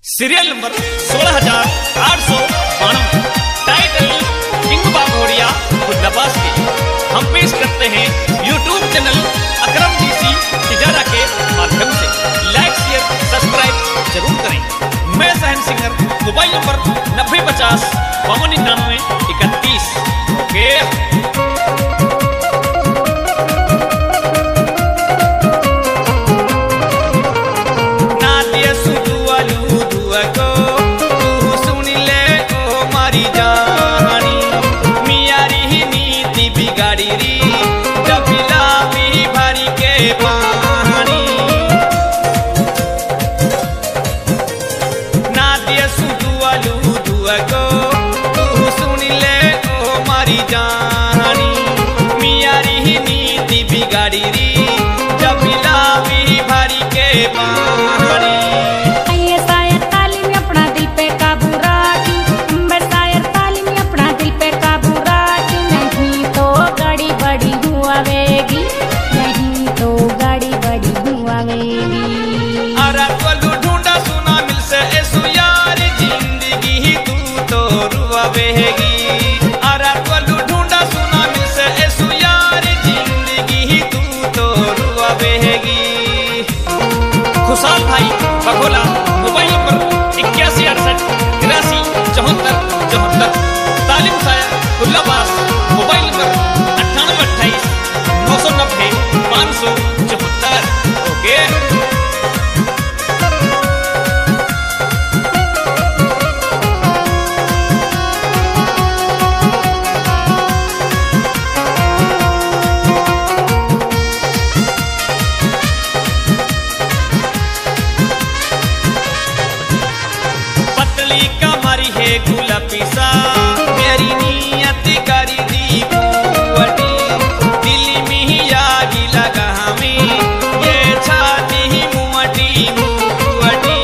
Serial number 16,892, title king Baghodiya Khudabas के हम पेश करते हैं YouTube channel Akram DC Tijara के माध्यम से। लाइक शेयर सब्सक्राइब जरूर करें। मैं Sahan singer, mobile number 9050 5299 31। Okay. Khushal भाई बघोला, मोबाइल नंबर 8168 83 74 74। तालिम साया खुल्लाबास, मोबाइल नंबर 9828 990 574। ओके। गुलाबीसा मेरी नियत करी दी बुअटी, दिल में ही आग लगा हमें ये छाती ही मुअटी मुअटी।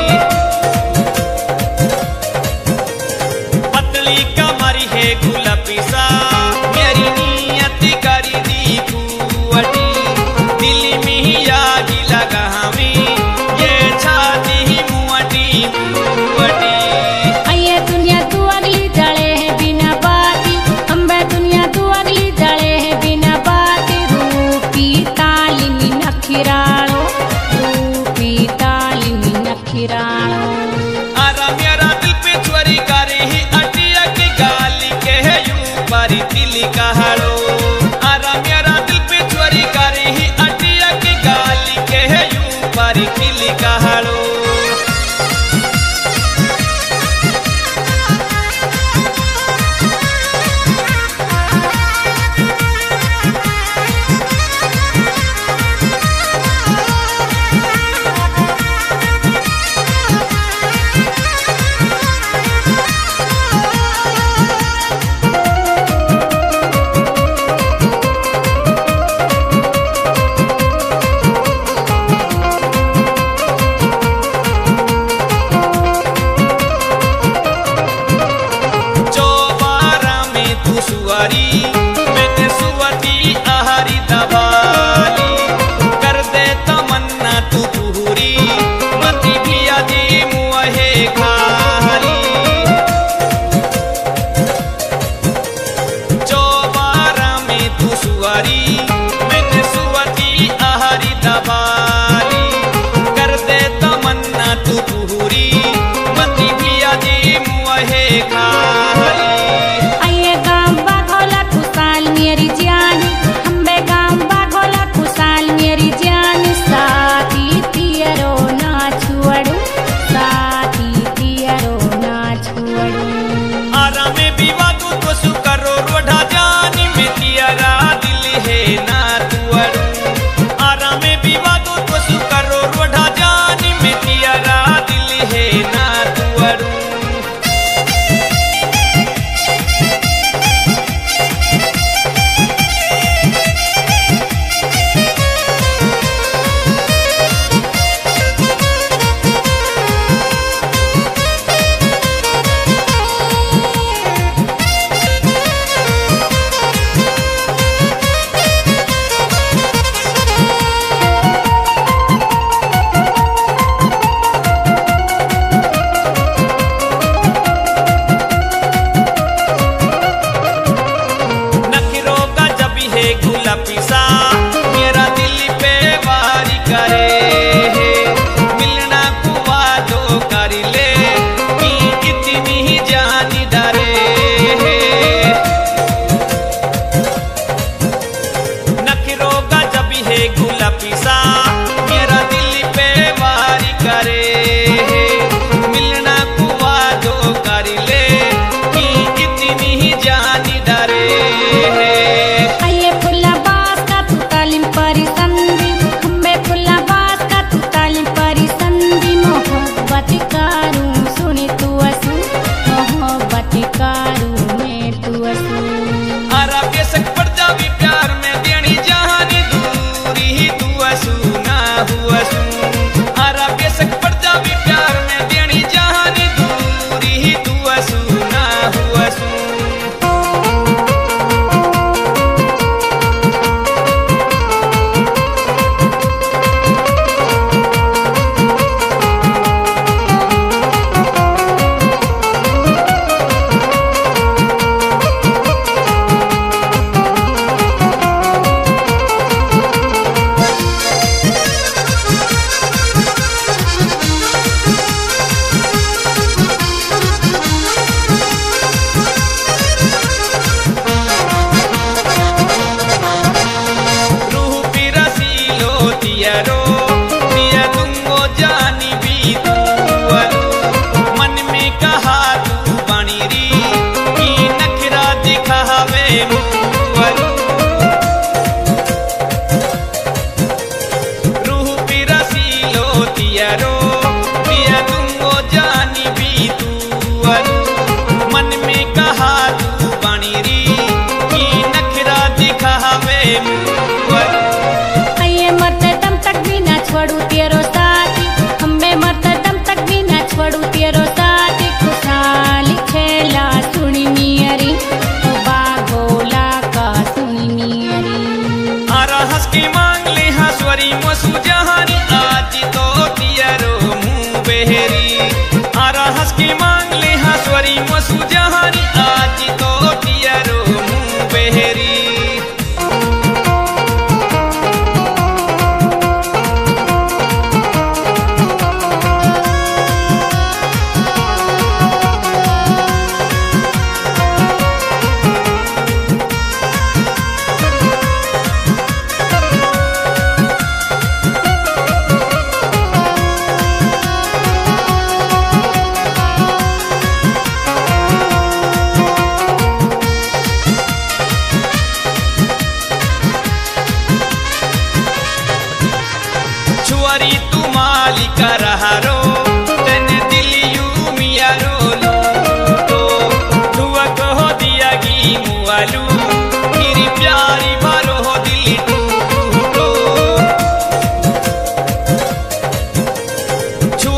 पतली कमरी है गुलाबीसा मेरी नियत करी दी बुअटी, दिल में ही आग लगा हमें ये छाती ही मुअटी मुअटी। मेरा दिल पे चोरी करे ही अटिया की गाली के है यूं बारी दिल का हारो। मेरा दिल पे चोरी करे ही अटिया की गाली के है यूं बारी दिल का हारो।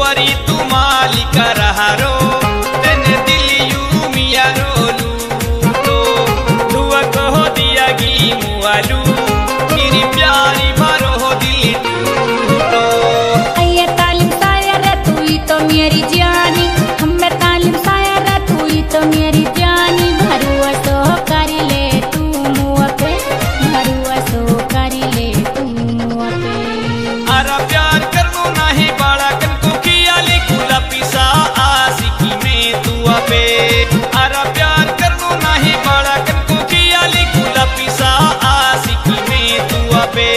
छुआरी तू मालिक रहारो तेने दिल यू मिया रोलू तो धुआ कहो दिया गी मुआलू तेरी प्यारी मारो हो दिल टूटो। अये तालिम सायर तू ही तो मेरी जानी, हमें तालिम सायर तू ही तो मेरी जानी। भरुआ सो कर ले तू मुआ पे, भरुआ सो कर ले तू मुआ पे। अरा प्यार करनो नहीं बाड़ा कन को किया ले गुला पिसा आशिकी में तू पे। अरा प्यार करनो नहीं बाड़ा कन को किया ले गुला पिसा आशिकी में तू पे।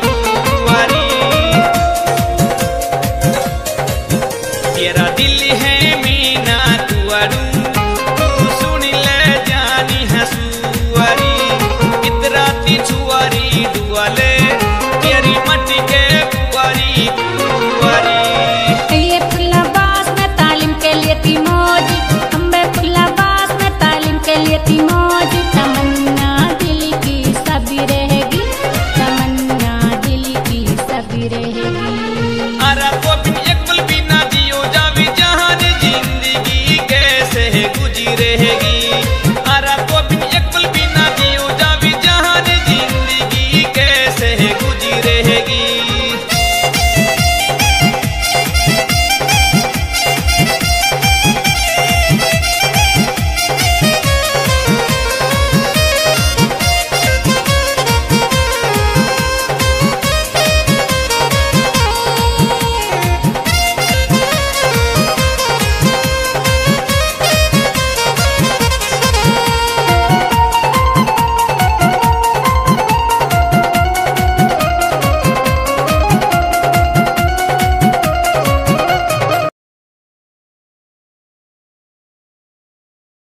तेरा दिल है